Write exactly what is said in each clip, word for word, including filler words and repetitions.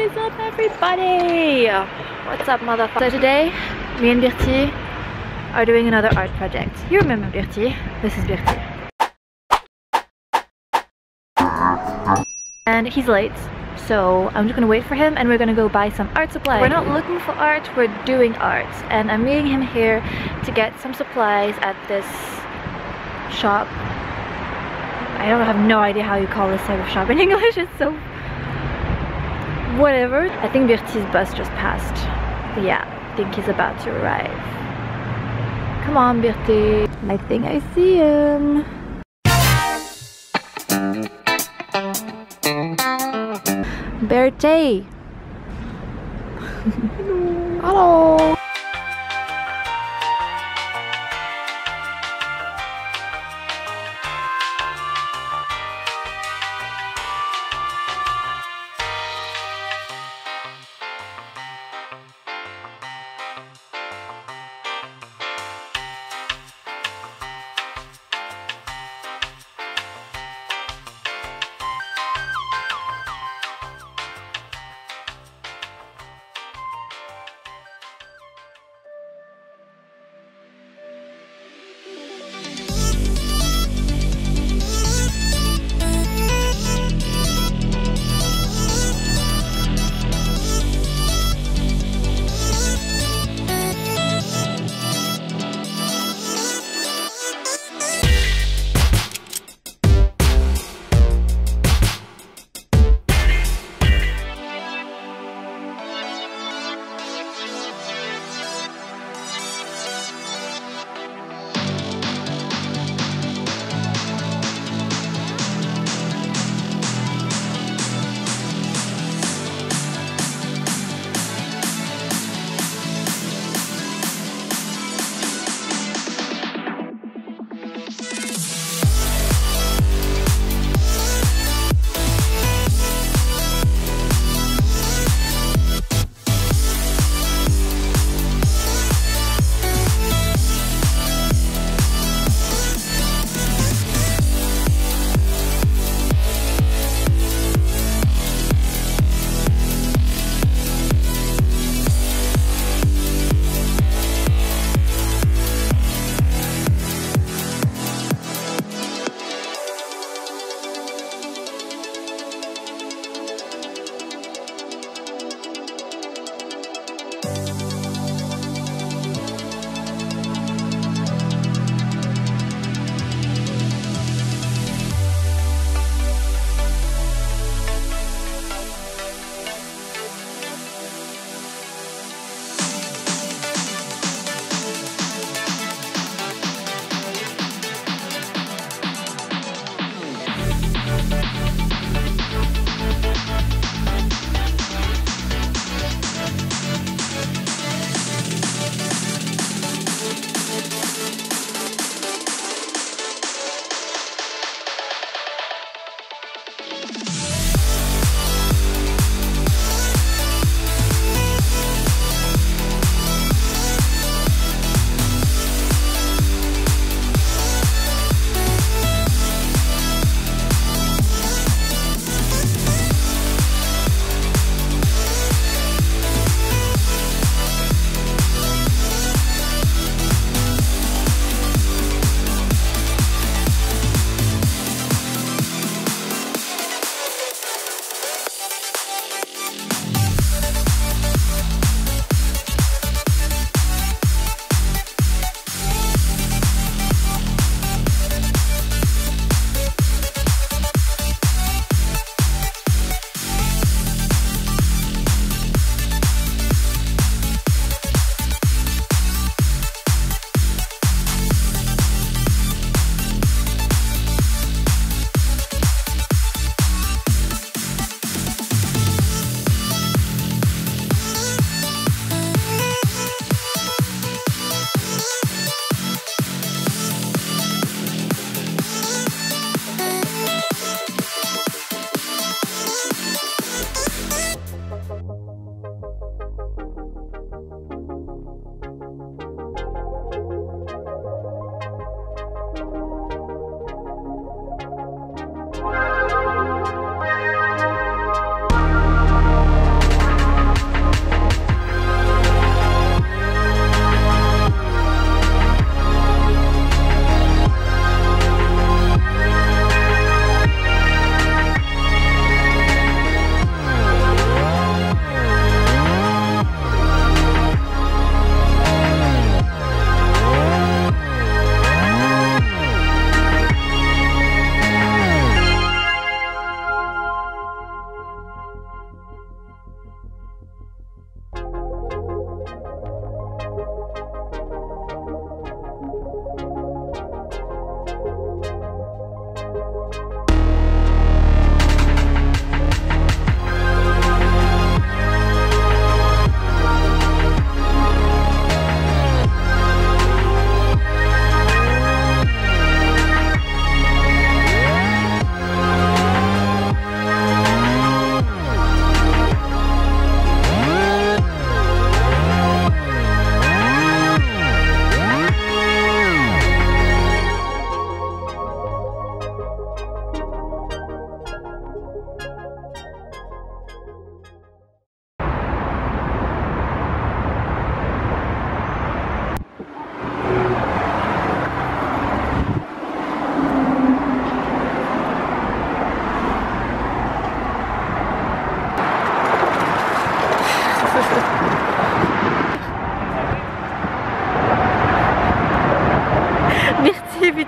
is up, everybody? What's up, motherfucker? So today, me and Birti are doing another art project. You remember Birti? This is Birti. And he's late, so I'm just gonna wait for him and we're gonna go buy some art supplies. We're not looking for art, we're doing art. And I'm meeting him here to get some supplies at this shop. I don't have no idea how you call this type of shop in English. It's so whatever. I think Birti's bus just passed. But yeah, I think he's about to arrive. Come on, Birti. I think I see him. Birti. Hello.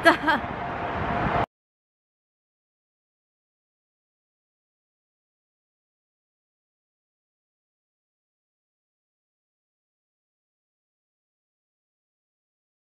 What the?